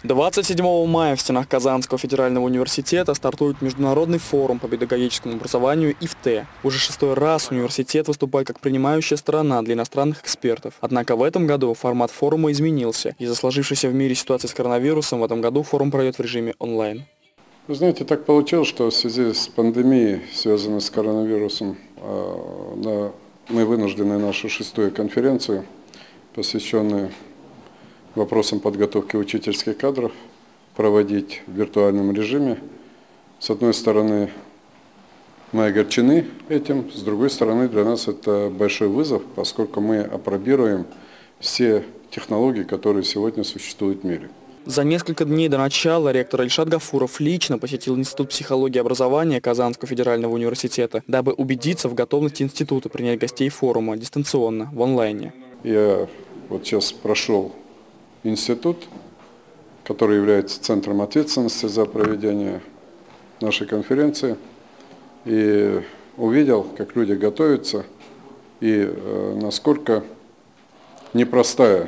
27 мая в стенах Казанского федерального университета стартует международный форум по педагогическому образованию ИФТ. Уже 6-й раз университет выступает как принимающая сторона для иностранных экспертов. Однако в этом году формат форума изменился. Из-за сложившейся в мире ситуации с коронавирусом в этом году форум пройдет в режиме онлайн. Вы знаете, так получилось, что в связи с пандемией, связанной с коронавирусом, мы вынуждены нашу 6-ю конференцию, посвященную вопросам подготовки учительских кадров, проводить в виртуальном режиме. С одной стороны, мы огорчены этим, с другой стороны, для нас это большой вызов, поскольку мы апробируем все технологии, которые сегодня существуют в мире. За несколько дней до начала ректор Ильшат Гафуров лично посетил Институт психологии и образования Казанского федерального университета, дабы убедиться в готовности института принять гостей форума дистанционно, в онлайне. Я вот сейчас прошел институт, который является центром ответственности за проведение нашей конференции, и увидел, как люди готовятся и насколько непростая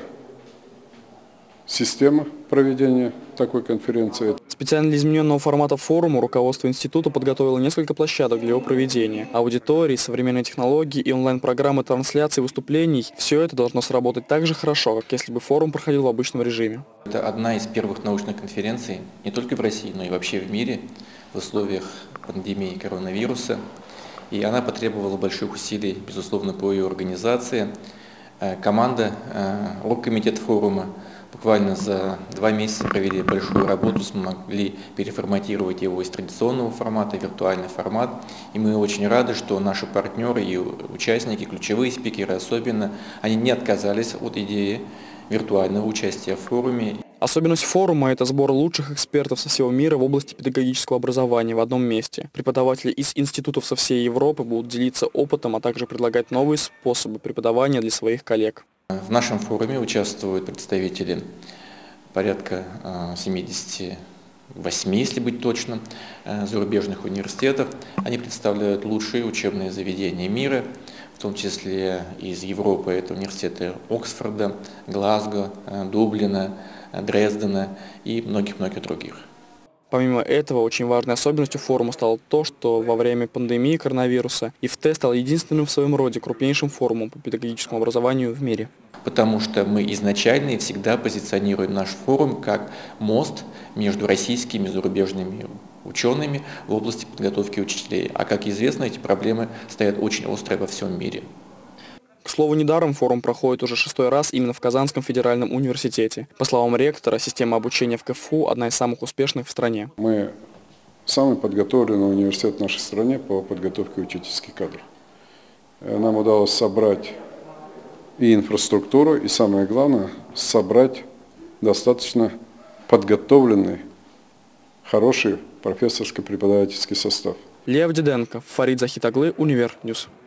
система проведения такой конференции. Специально для измененного формата форума руководство института подготовило несколько площадок для его проведения. Аудитории, современные технологии и онлайн-программы трансляции выступлений – все это должно сработать так же хорошо, как если бы форум проходил в обычном режиме. Это одна из первых научных конференций не только в России, но и вообще в мире в условиях пандемии коронавируса. И она потребовала больших усилий, безусловно, по ее организации. Команда, оргкомитет форума буквально за 2 месяца провели большую работу, смогли переформатировать его из традиционного формата в виртуальный формат. И мы очень рады, что наши партнеры и участники, ключевые спикеры особенно, они не отказались от идеи виртуального участия в форуме. Особенность форума – это сбор лучших экспертов со всего мира в области педагогического образования в одном месте. Преподаватели из институтов со всей Европы будут делиться опытом, а также предлагать новые способы преподавания для своих коллег. В нашем форуме участвуют представители порядка 78, если быть точным, зарубежных университетов. Они представляют лучшие учебные заведения мира, в том числе из Европы. Это университеты Оксфорда, Глазго, Дублина, Дрездена и многих-многих других. Помимо этого, очень важной особенностью форума стало то, что во время пандемии коронавируса ИФТ стал единственным в своем роде крупнейшим форумом по педагогическому образованию в мире. Потому что мы изначально и всегда позиционируем наш форум как мост между российскими и зарубежными учеными в области подготовки учителей. А как известно, эти проблемы стоят очень остро во всем мире. К слову, недаром форум проходит уже 6-й раз именно в Казанском федеральном университете. По словам ректора, система обучения в КФУ одна из самых успешных в стране. Мы самый подготовленный университет в нашей стране по подготовке учительских кадров. Нам удалось собрать и инфраструктуру, и самое главное, собрать достаточно подготовленный, хороший профессорско-преподавательский состав. Лев Диденко, Фарид Захитаглы, Универньюз.